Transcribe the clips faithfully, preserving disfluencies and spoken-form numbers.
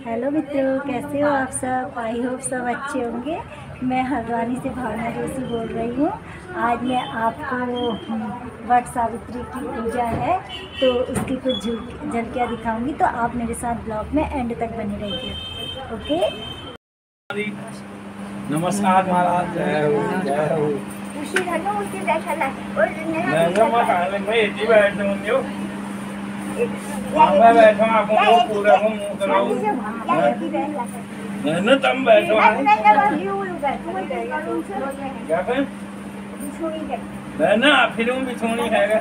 Hello मित्रों, कैसे हो आप सब। आई होप सब अच्छे होंगे। मैं हल्द्वानी से भावना जोशी बोल रही हूँ। आज मैं आपको वट सावित्री की पूजा है तो उसकी कुछ झलकियाँ दिखाऊंगी, तो आप मेरे साथ ब्लॉग में एंड तक बने रहिए। ओके। नमस्कार महाराज, जय हो जय हो। उसी घरों उसी बैठा और मैं जमा काले में इतनी बैठे हूँ यो मैं बैठा आपको वो पूरा को मुंह कराऊं मैं न तम बैठो है क्या कहें मैं ना फिर हूँ बिछोनी है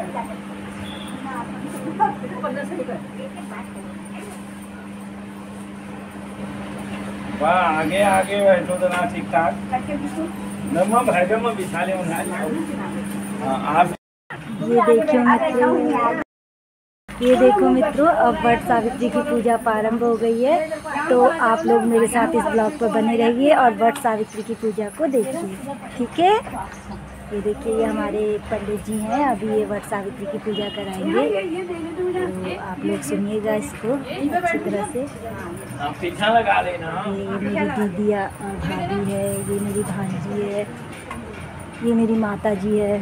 वाह आगे आगे बैठो तो ना ठीक ठाक नम्मा भाई में बिछा ले आप ये देखो मित्रों, ये देखो मित्रों, अब वट सावित्री की पूजा प्रारंभ हो गई है, तो आप लोग मेरे साथ इस ब्लॉग पर बने रहिए और वट सावित्री की पूजा को देखिए, ठीक है। ये देखिए, ये हमारे पंडित जी हैं, अभी ये वट सावित्री की पूजा कराएंगे, तो आप लोग सुनिएगा इसको अच्छी तरह से। पीछा लगा लेना। ये मेरी दीदिया भाभी है, ये मेरी भांजी है, ये मेरी माता जी है।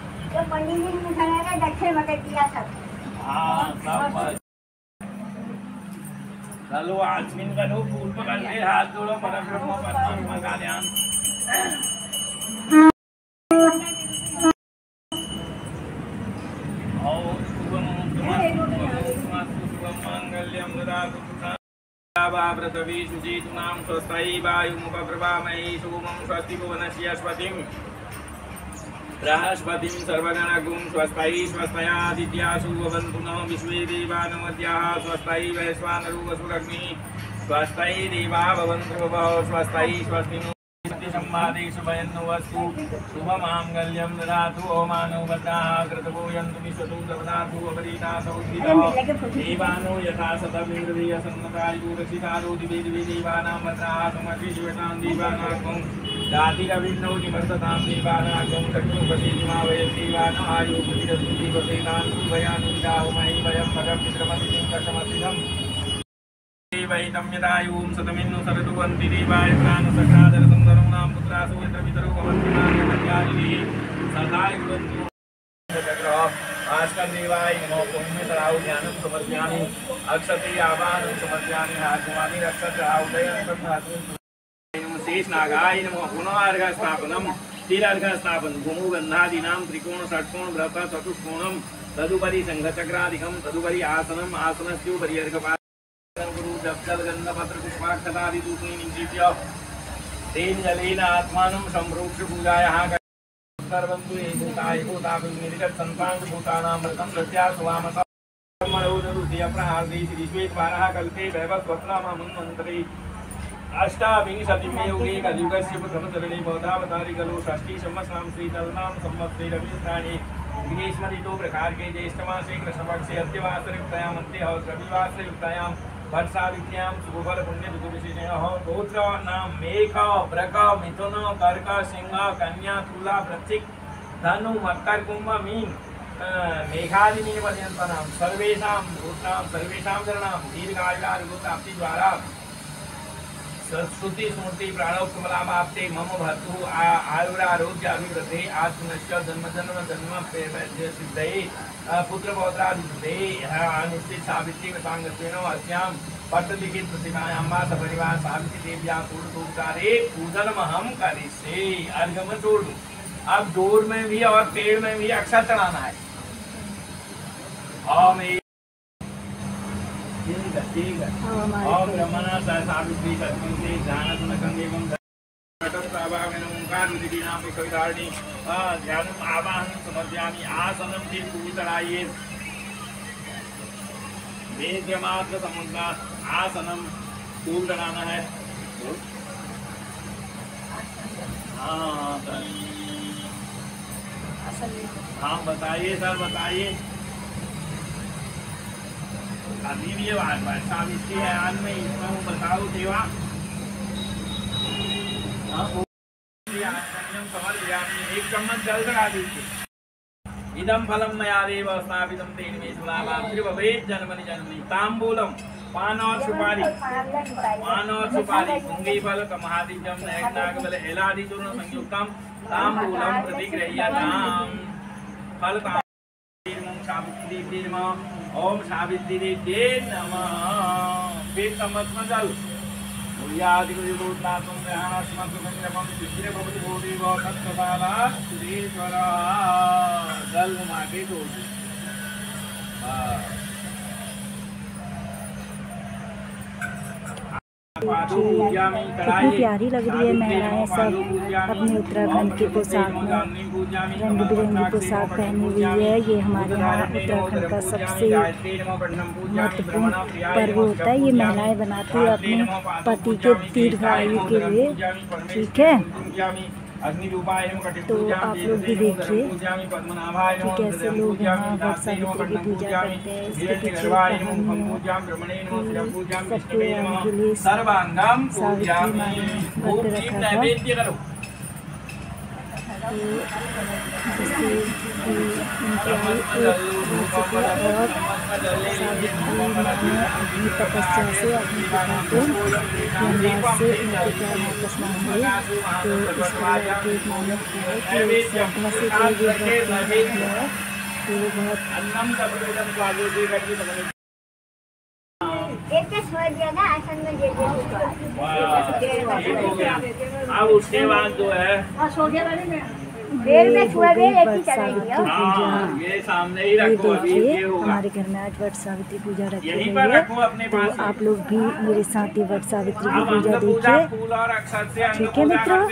चलो आजमीन का लो फूल पकड़ के हाथ जोड़ो परब्रह्म परमात्मा का ध्यान। और शुभम मंगल्यम व्रतवी शुचितुनाम स्वस्ति वायुमुपप्रभामहि शुभम स्वस्ति भुवनस्य स्वस्तिं बृहस्पतिं सर्वगणगुं स्वस्ति स्वस्त्यादित्यासु भवन्तु नः विश्वे देवानमद्याः स्वस्ति वैश्वानरो वसुरग्निः स्वस्ति देवा भवन्तु भवः स्वस्ति स्वस्ति सम्मादेषु वयन्नो वस्तु शुभमाङ्गल्यं ददातु ओमानो बद्धाः कृतभूयन्तु विश्वतु ददातु अपरीतासौ देवानो यथा शतमिन्द्रियसन्नतायुरक्षितारो दिवे दिवे देवानां भद्राः समक्षिश्वेतां देवानां दातिरविन्नो निवर्ततां देवानां चक्षुपतिमा वयं देवानां आयुर्मुदिरस्तु देवसेनां भयानुविदाहुमहि वयं भगवद्मित्रमतिं कषमसिधम् वैतम यदायुं शतमिन्नु सरतुवन्ति देवाय प्राणसखादर सुन्दरं नाम पुत्रासु यत्र पितरो भवन्ति नान्यमत्यादिभिः सदाय गुणन्तु आज का देवाय नमो पुण्य तराउ ज्ञानं समर्पयामि अक्षते आवाहनं समर्पयामि हाकुमानि रक्षत उदयं तद्धातु शेष नागाय नमो पुनर्घ स्थापनं तिरर्घ स्थापनं भूमुगन्धादीनां त्रिकोण षट्कोण व्रत चतुष्कोणं तदुपरि शंखचक्रादिकं तदुपरि आसनम् आसनस्योपरि अर्घपात्रं जल गंधपत्र पुष्पाक्षतादि दूषणी निक्षिप्य तेन जलेन आत्मानं संप्रोक्ष्य पूजायाः सर्वन्तु ये भूताय भूताभिनिर्गत संतान भूतानां मृतं प्रत्यासुवामसा कर्मणोदरुद्य प्रहार्दे श्रीश्वेतवारः कल्पे वैवस्वत्नामन्वन्तरे अष्टाविंशतिमे युगे कलियुगस्य प्रथमचरणे भवतावतारि खलु षष्ठी संवत्सरां श्रीतल्नां संवत्सरे रविस्थाने विघ्नेश्वरितो प्रकारके ज्येष्ठमासे कृष्णपक्षे अद्यवासरयुक्तायां अन्ते रविवासरयुक्तायां वट सावित्र्यां शुभफल पुण्य ऋतुविशेषेण गोत्र नाम मेघ वृक मिथुन कर्क सिंह कन्या तुला वृश्चिक धनु मकर कुंभ मीन मेघादि मीन पर्यन्तानां सर्वेषां भूतानां सर्वेषां जनानां दीर्घायुरारोग्यप्राप्ति द्वारा श्रुति स्मृति प्राणोक्त फलाप्ते मम भर्तु आयुरारोग्य अभिवृद्धि आत्मनश्च जन्म जन्म जन्म सिद्धये पुत्र पौत्रादिसिद्धये अनिश्चित सावित्री सांगत्वेन अस्यां पट्टलिखित प्रतिमायां वा सपरिवार सावित्री देव्याः पूर्णोपचारे पूजनमहं करिष्ये। अर्घ्य जोड़ दूं। अब जोड़ में भी और पेड़ में भी अक्षर चढ़ाना है। ओम ठीक है ओम ब्रह्मणा सावित्री सत्पुरुषे ध्यानसुनकं कविधारिणी ध्यानम आवाहन समर्पयामि आसनम की पूरी चढ़ाइए वेद मात्र समुद्र आसनम फूल चढ़ाना है। हाँ हाँ बताइए सर बताइए। अभी भी बात सावित्री है आज में इसमें बताओ देवा एक चम्मच जल चढ़ा दीजिए। इदम फलम मया देव स्थापितं तेन मे सुलाभा त्रिभवेत् जन्मनि जन्मनि ताम्बूलम पान और सुपारी, पान और सुपारी, पुंगी फल कमहादिजम नाग बल एलादि चूर्ण संयुक्तम तांबूलम प्रतिगृह्यताम्। फल सावित्री ओम सावित्री देव्यै नमः। फिर संवत्सर जल भूयादि भूतनाथं ग्रहणास्मत्संग्रमं सिद्धिरे भवति भूरि व सत्सदाला सुरेश्वर जल मागे दो। कितनी प्यारी लग रही है महिलाएं सब अपने उत्तराखंड के पोशाक में रंग बिरंगी पोशाक पहनी हुई है। ये हमारे यहाँ उत्तराखंड का सबसे महत्वपूर्ण पर्व होता है। ये महिलाएं बनाती है अपने पति के दीर्घायु के लिए। ठीक है, तो आप लोग भी देखिए कि कैसे लोग यहाँ वट सावित्री की पूजा करते हैं। इसके पीछे सबके आने के लिए सावित्री माँ ने व्रत रखा था। तो जिससे कि उनकी आयु एक हो सके और सावित्री माँ ने अपनी तपस्या से अपनी पिता को यमराज से उनके प्यार वापस मांगे। तो इस प्रकार की एक मान्यता है कि साधना से कोई भी व्रत किया है तो वो बहुत अब उसके बाद जो है ये वट सावित्री पूजा, ये सामने ही ये रखो। देखिए हमारे घर में आज वट सावित्री पूजा रखी गई है। तो आप लोग भी मेरे साथ ही वट सावित्री की पूजा देखिए। ठीक है मित्रों,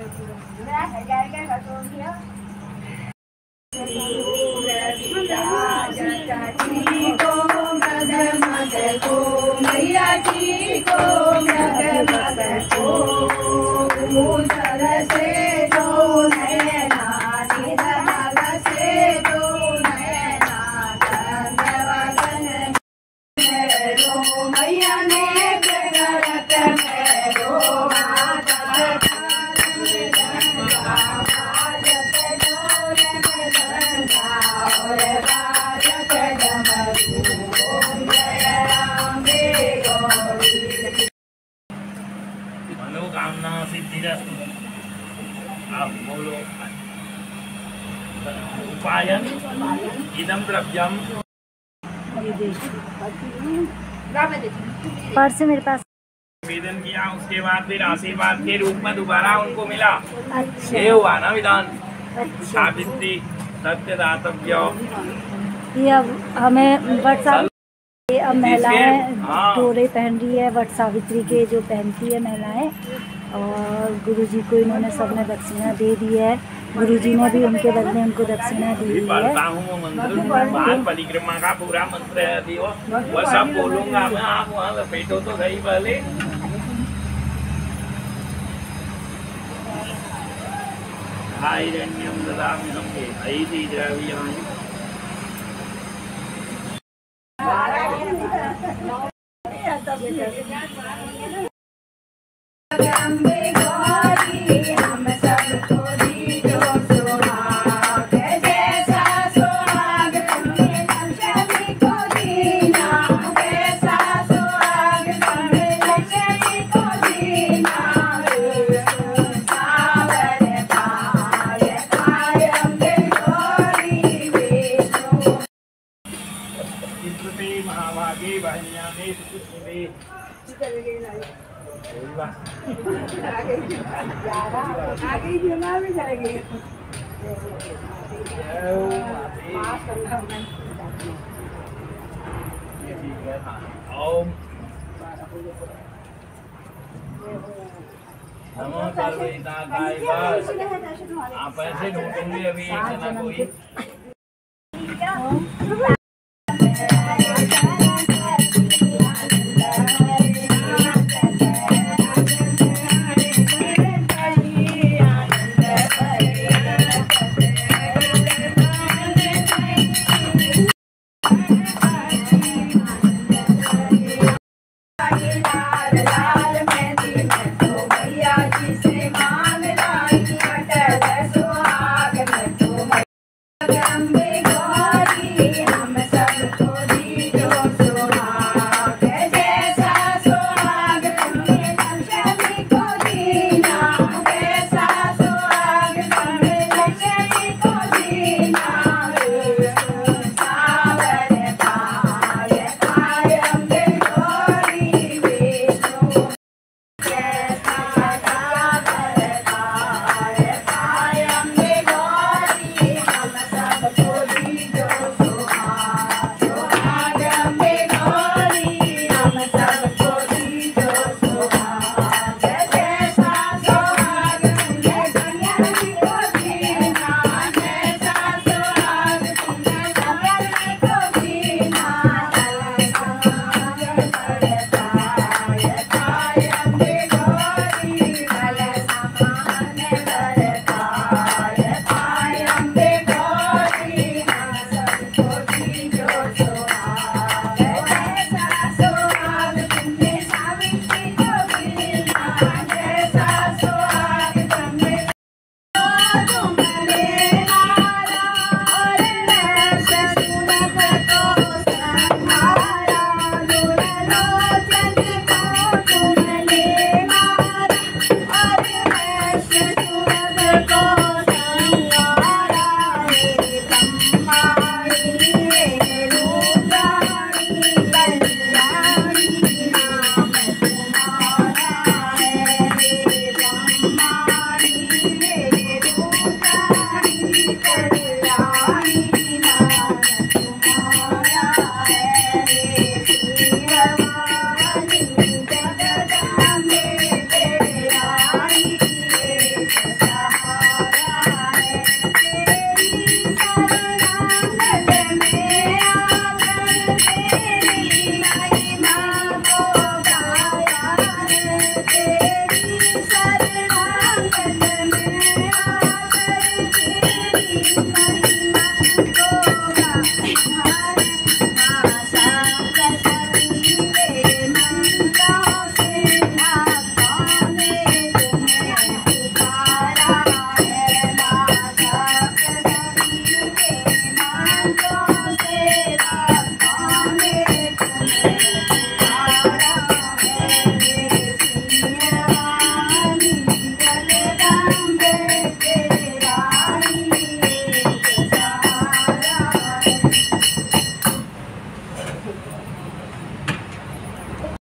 मनोकामना सिद्धिरस्तु। आप बोलो उपायन इदम द्रव्यम। पर्स मेरे पास निवेदन किया, उसके बाद फिर आशीर्वाद के रूप में दोबारा उनको मिला। अच्छा, ये हुआ ना विधान। अच्छा, सावित्री सत्य दातव्य। ये अब हमें वट सावित्री, अब महिलाएं हाँ। डोरे पहन रही है वट सावित्री के जो पहनती है महिलाएं। और गुरुजी को इन्होंने सबने दक्षिणा दे दी है। गुरुजी ने भी उनके बदले उनको दक्षिणा दी है। पढ़ता हूँ मंत्र, बाल परिक्रमा का पूरा मंत्र है दियो, वह सब बोलूंगा मैं। आप वहाँ लपेटो तो सही पहले। हाइरण्यम ददाम्यहं ऐति द्रव्यं। महाभागे बहन्याने सुकृष्णे ओम नमो सर्वहिताय। बस आप ऐसे ढूंढूंगे अभी एक जना कोई। लाल लाल